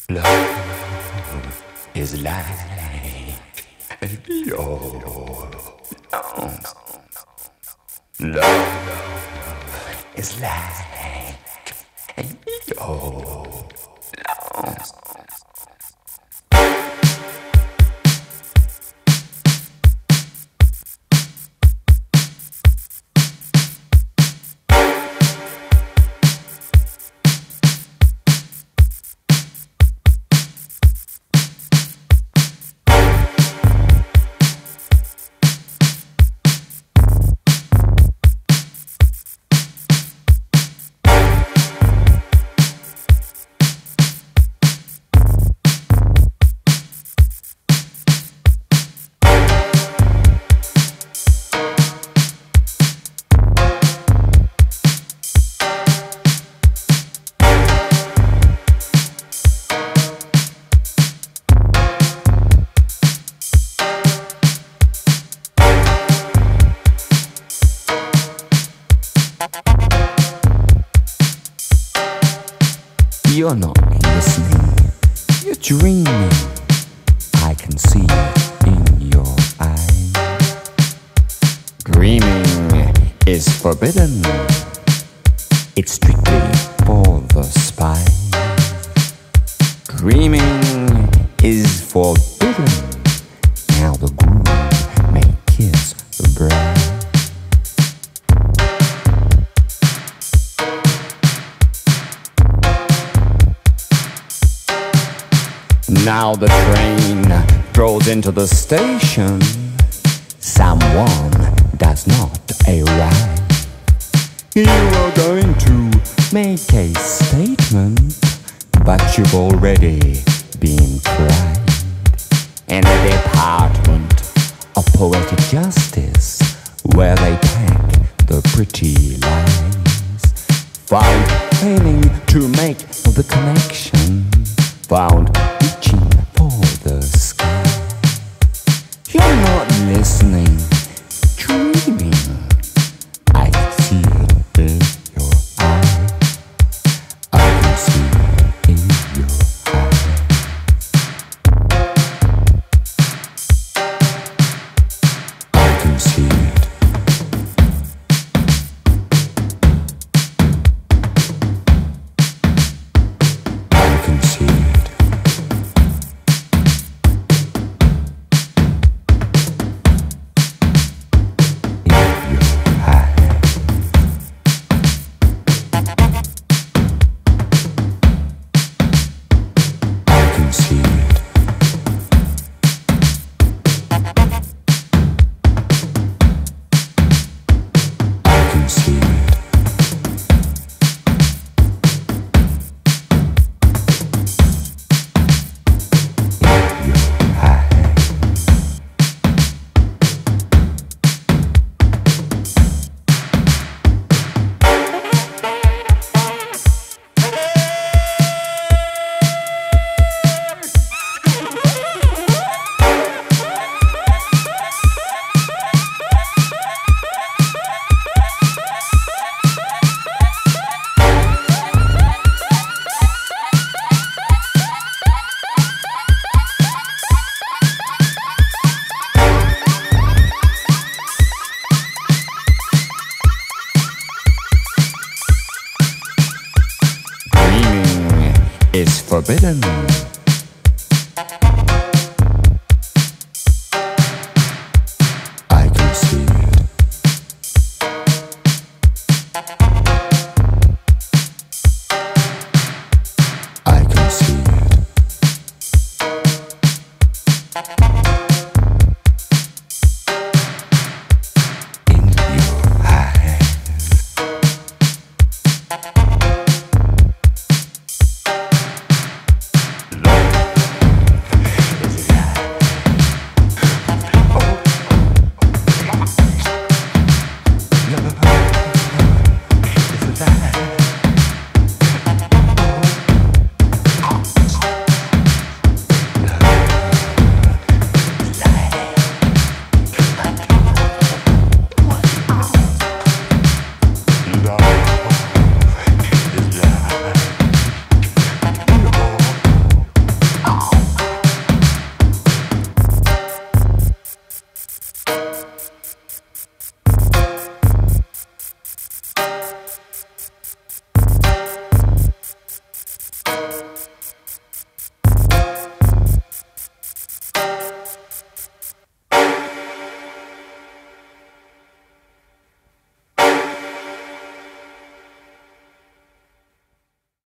Love is like your lungs. Love is like your lungs. You're not listening, you're dreaming. I can see it in your eyes. Dreaming is forbidden. It's strictly for the spy. Dreaming is forbidden. Now the groom may kiss the bride. Now the train rolls into the station. Someone does not arrive. You are going to make a statement, but you've already been tried. In the Department of Poetic Justice, where they pack the pretty lies. Found failing to make the connection. Found reaching for the sky. You're not listening, dreaming. I can see it in your eye. I can see it in your eye. I can see it. I can see it. Is forbidden.